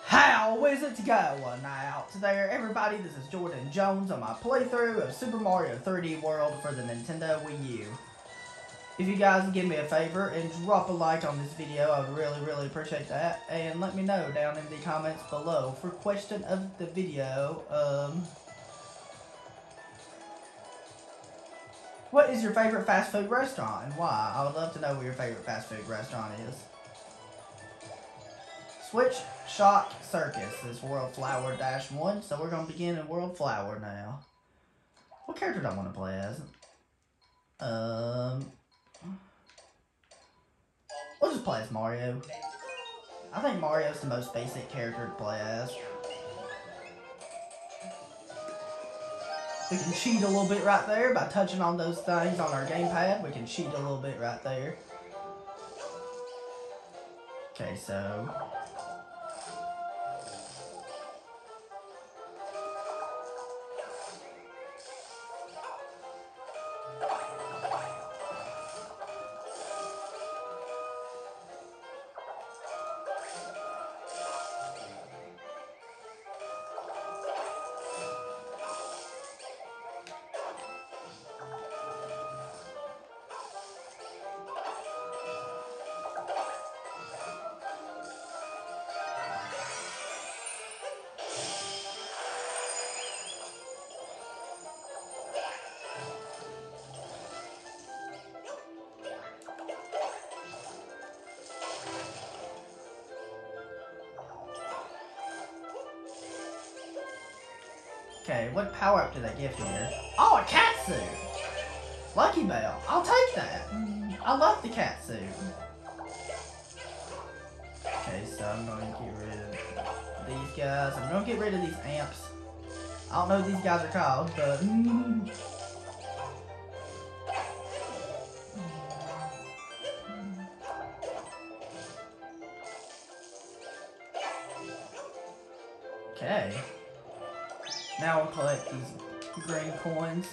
How is it going out there, everybody? This is Jordan Jones on my playthrough of Super Mario 3D World for the Nintendo Wii U. If you guys give me a favor and drop a like on this video, I would really appreciate that. And let me know down in the comments below for question of the video. What is your favorite fast food restaurant and why? I would love to know what your favorite fast food restaurant is. Switch Shock Circus is World Flower -1, so we're going to begin in World Flower now. What character do I want to play as? We'll just play as Mario. I think Mario's the most basic character to play as. We can cheat a little bit right there by touching on those things on our gamepad. We can cheat a little bit right there. Okay, so... Okay, what power-up did they give here? Oh, a cat suit! Lucky Bell. I'll take that. I love the cat suit. Okay, so I'm going to get rid of these guys. I'm going to get rid of these amps. I don't know what these guys are called, but... Okay. Now we'll collect these green coins.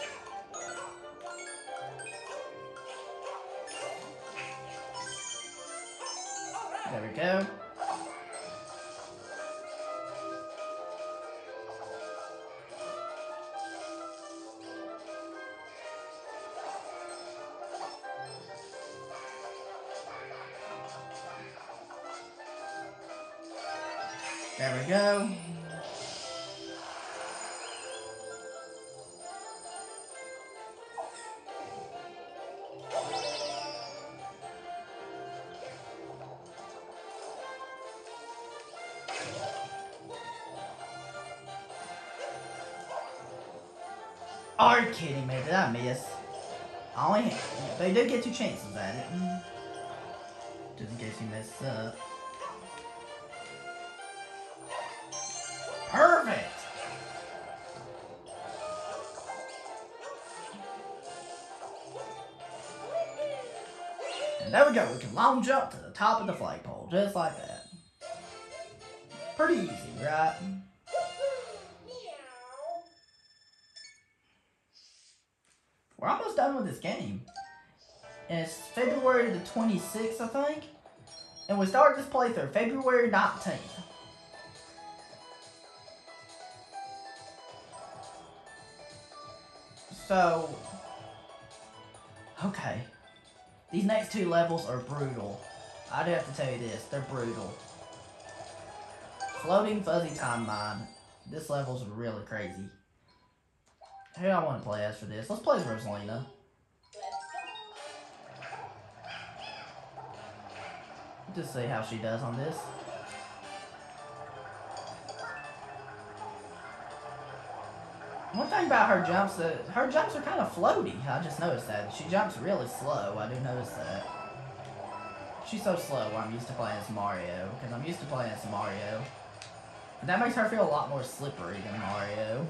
There we go. There we go. Are you kidding me? Did I miss? They did get 2 chances at it. Just in case you messed up. Perfect! And there we go. We can long jump to the top of the flagpole. Just like that. Pretty easy, right? We're almost done with this game. And it's February the 26th, I think. And we started this playthrough February 19th. So... Okay. These next 2 levels are brutal. I do have to tell you this. They're brutal. Floating Fuzzy Time Mine. This level's really crazy. Who do I want to play as for this? Let's play as Rosalina. Just see how she does on this. One thing about her jumps, her jumps are kind of floaty. I just noticed that. She jumps really slow. I do notice that. She's so slow when I'm used to playing as Mario. Because I'm used to playing as Mario. And that makes her feel a lot more slippery than Mario.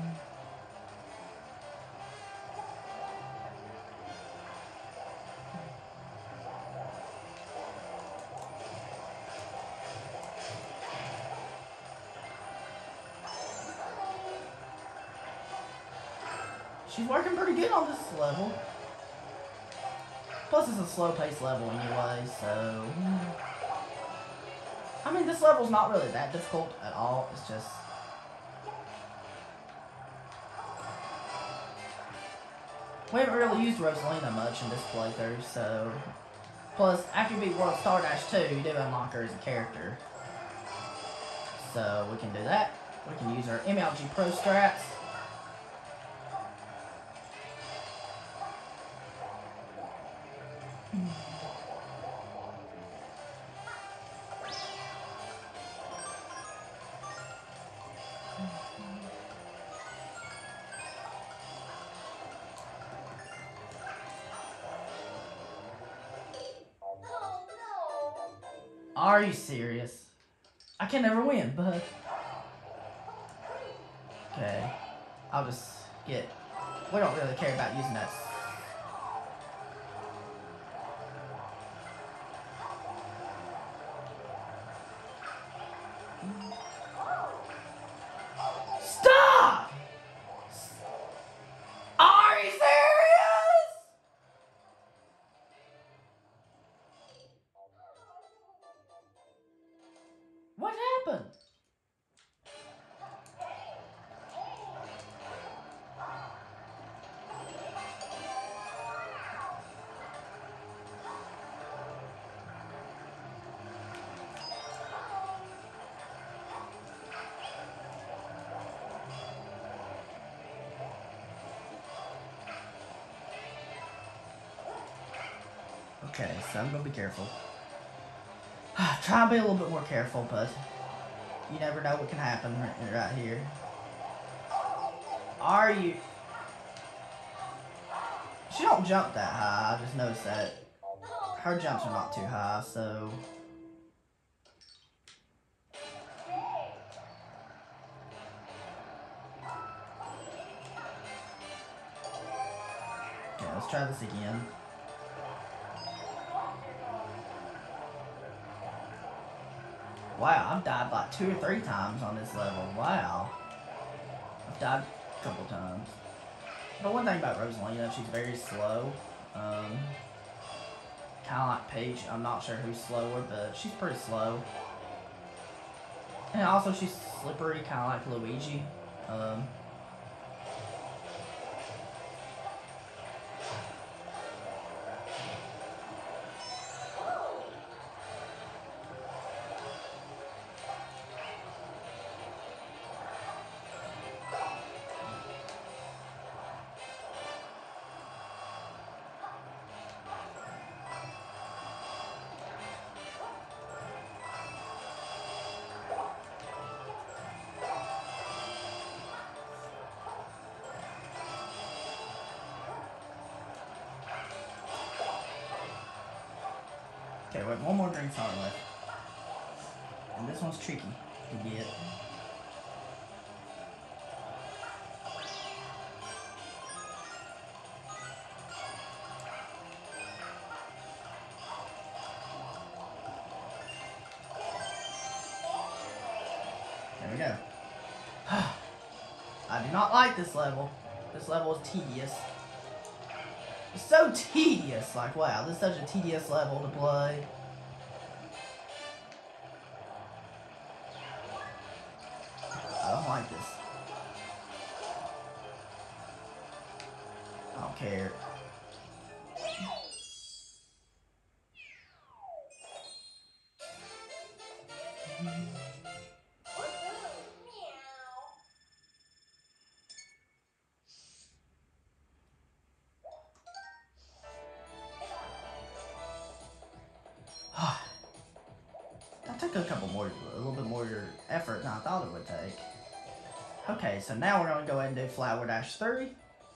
She's working pretty good on this level. Plus, it's a slow-paced level anyway, so... I mean, this level's not really that difficult at all. It's just... we haven't really used Rosalina much in this playthrough, so... Plus, after you beat World Star Dash 2, you do unlock her as a character. So, we can do that. We can use our MLG Pro strats. Are you serious? I can never win, but... okay. I'll just get... we don't really care about using that. Stop! Are you serious? What happened? Okay, so I'm gonna be careful. Try and be a little bit more careful, but you never know what can happen right here. Are you... she don't jump that high, I just noticed that. Her jumps are not too high, so... okay, let's try this again. Wow, I've died like 2 or 3 times on this level. Wow. I've died a couple times. But one thing about Rosalina, she's very slow. Kind of like Peach. I'm not sure who's slower, but she's pretty slow. And also she's slippery, kind of like Luigi. Okay, wait, one more drink star left. And this one's tricky to get. There we go. I do not like this level. This level is tedious. It's so tedious. Like, wow, this is such a tedious level to play. I don't like this. I don't care. That took a little bit more effort than I thought it would take. Okay, so now we're going to go ahead and do Flower Dash 3.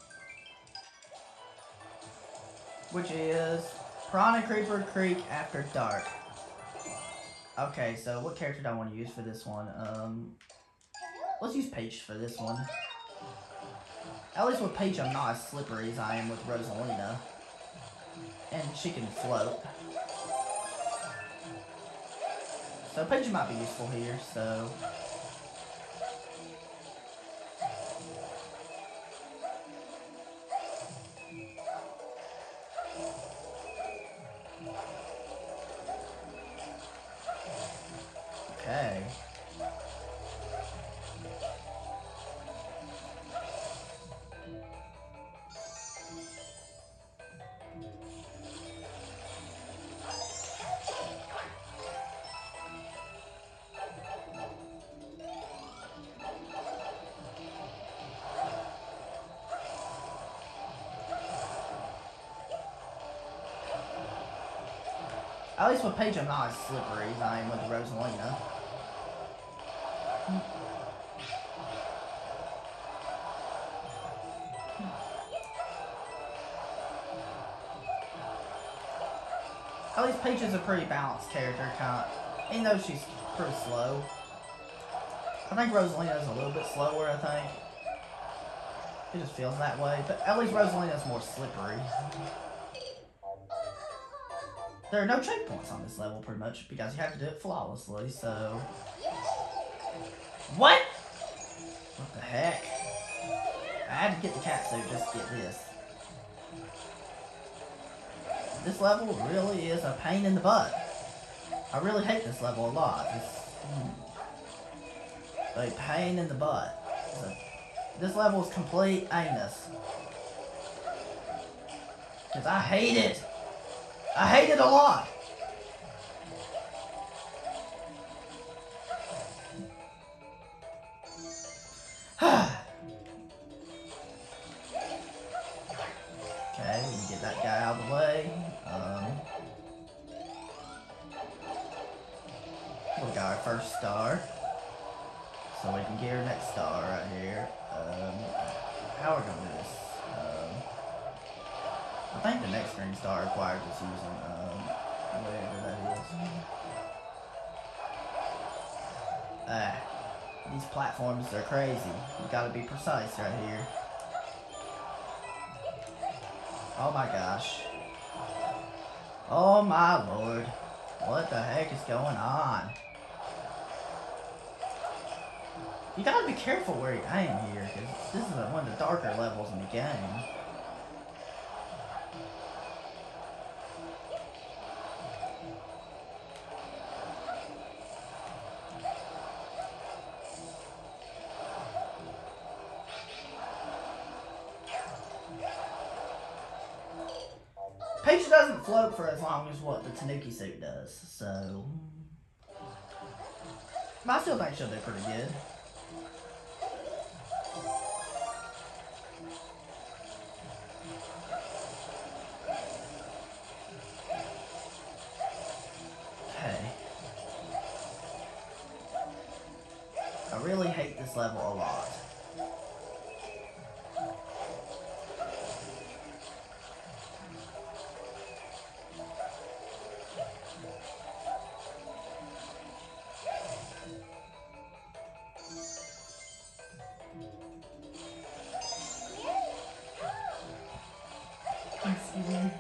Which is Piranha Creeper Creek After Dark. Okay, so what character do I want to use for this one? Let's use Peach for this one. At least with Peach, I'm not as slippery as I am with Rosalina. And she can float. So Peach might be useful here, so... Okay. At least with Paige, I'm not as slippery as I am with Rosalina. At least Paige is a pretty balanced character, even though she's pretty slow. I think Rosalina is a little bit slower, I think. It just feels that way, but at least Rosalina is more slippery. There are no checkpoints on this level, pretty much, because you have to do it flawlessly, so... What? What the heck? I had to get the cat suit just to get this. This level really is a pain in the butt. I really hate this level a lot. It's a pain in the butt. This level is complete anus. Because I hate it. I hate it a lot. Okay, we can get that guy out of the way. We got our first star. So we can get our next star right here. How are we gonna do this? I think the next green star requires us using whatever that is. These platforms are crazy. You gotta be precise right here. Oh my gosh. Oh my lord. What the heck is going on? You gotta be careful where you aim here, because this is one of the darker levels in the game. Peach doesn't float for as long as what the Tanuki suit does, so... But I still think she'll do pretty good. Okay. I really hate this level a lot. Excuse me.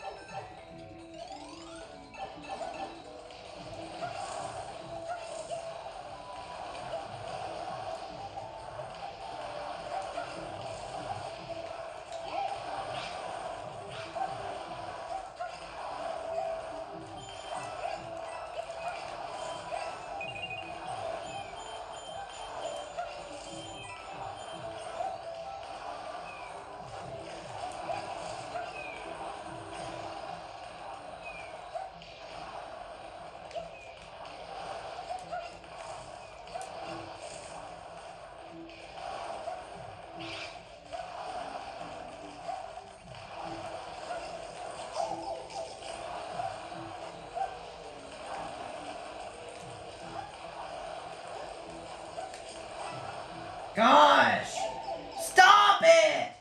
Gosh! Stop it!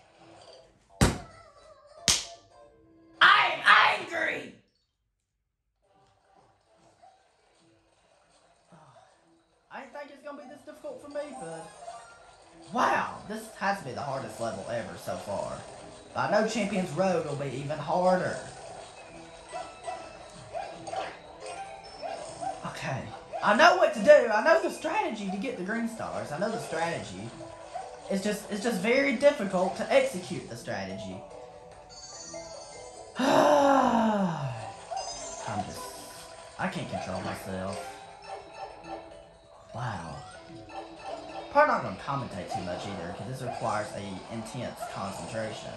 I'm angry! I didn't think it's gonna be this difficult for me, but... Wow, this has to be the hardest level ever so far. But I know Champion's Road will be even harder. Okay. I know what to do. I know the strategy to get the green stars. I know the strategy. It's just very difficult to execute the strategy. I can't control myself. Probably not going to commentate too much either, because this requires a intense concentration.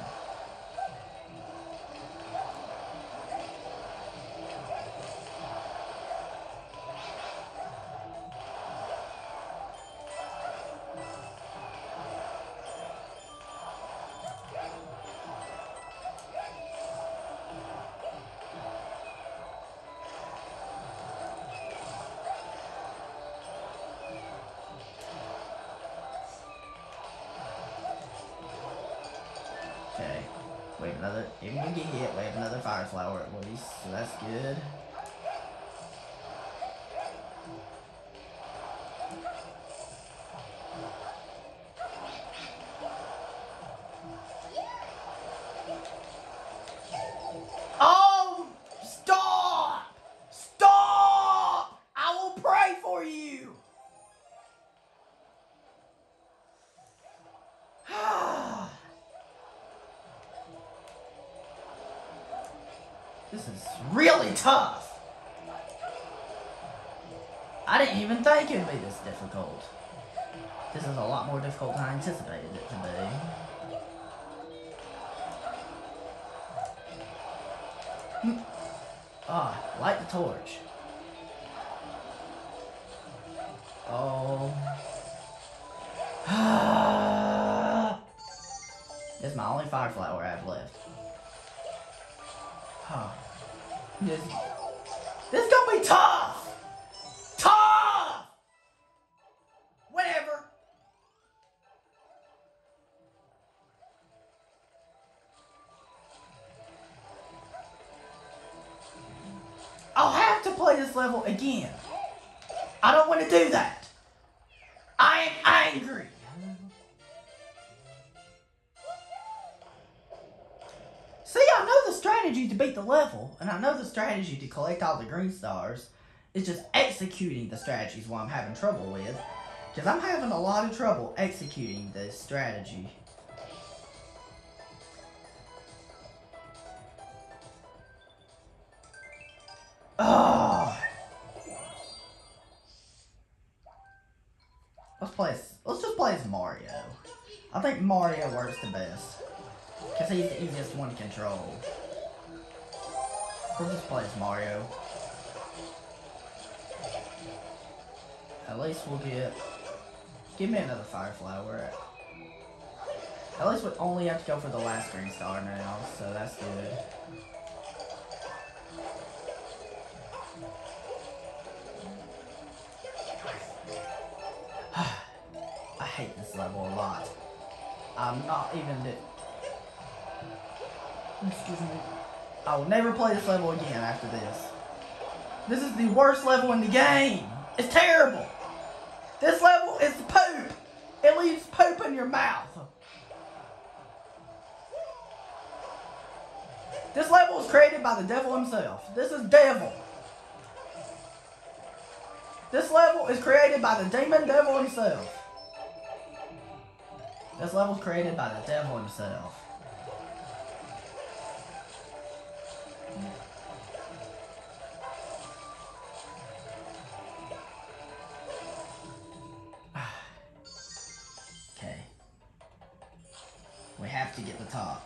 Okay, we have another, even if we get hit, we have another fire flower at least, so that's good. Oh, stop! Stop! I will pray for you! This is really tough. I didn't even think it'd be this difficult. This is a lot more difficult than I anticipated it to be. Light the torch. Oh. This is my only fire flower I have left. This is gonna be tough! Tough! Whatever. I'll have to play this level again. I don't want to do that. I am angry. See, I know the strategy to beat the level, and I know the strategy to collect all the green stars. It's just executing the strategies what I'm having trouble with. Because I'm having a lot of trouble executing this strategy. Oh. Let's just play as Mario. I think Mario works the best. Because he's the easiest one to control. We'll just play as Mario. At least we'll get... Give me another fire flower. At least we only have to go for the last green star now, so that's good. I hate this level a lot. I'm not even... Excuse me. I will never play this level again after this. This is the worst level in the game. It's terrible. This level is poop. It leaves poop in your mouth. This level was created by the devil himself. This is devil. This level is created by the demon devil himself. This level is created by the devil himself. Okay. We have to get the top.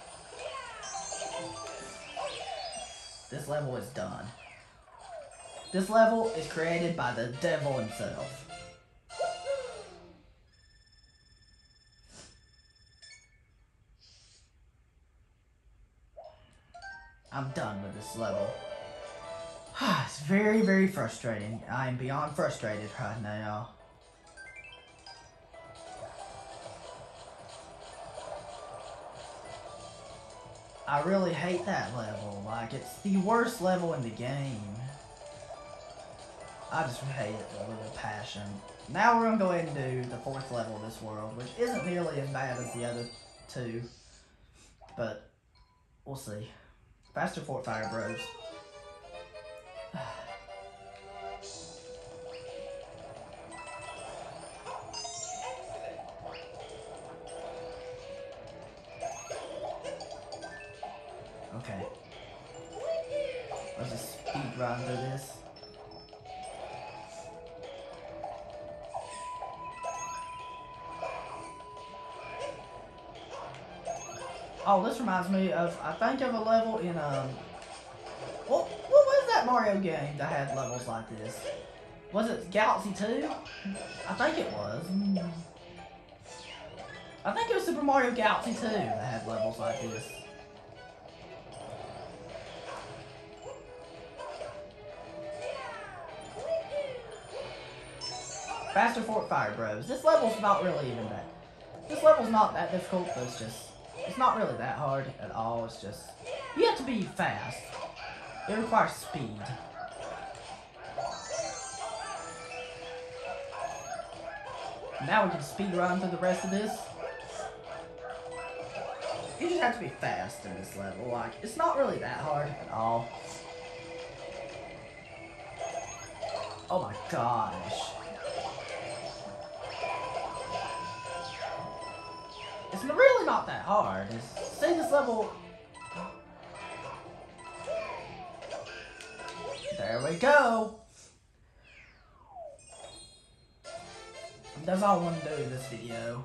This level is done. This level is created by the devil himself. I'm done with this level. It's very, very frustrating. I am beyond frustrated right now. I really hate that level. Like, it's the worst level in the game. I just hate it with a passion. Now we're going to go ahead and do the 4th level of this world, which isn't nearly as bad as the other 2. But, we'll see. Faster Fort Fire Bros. Okay. Let's just speed run through this. Oh, this reminds me of, I think of a level in, what was that Mario game that had levels like this? Was it Galaxy 2? I think it was. I think it was Super Mario Galaxy 2 that had levels like this. Faster Fort Fire Bros. This level's not really even that. This level's not that difficult, but it's not really that hard at all. It's just, you have to be fast. It requires speed. Now we can speed run through the rest of this. You just have to be fast in this level. Like, it's not really that hard at all. Oh my gosh. It's really not that hard. See this level. There we go. That's all I want to do in this video.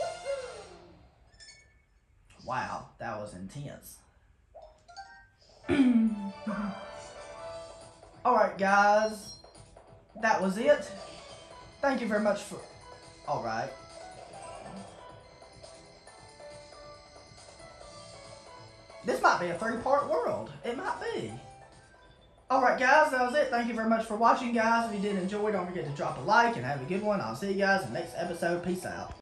Wow, that was intense. Alright guys, that was it. Thank you very much for... Alright. This might be a 3-part world. It might be. Alright guys, that was it. Thank you very much for watching guys. If you did enjoy, don't forget to drop a like and have a good one. I'll see you guys in the next episode. Peace out.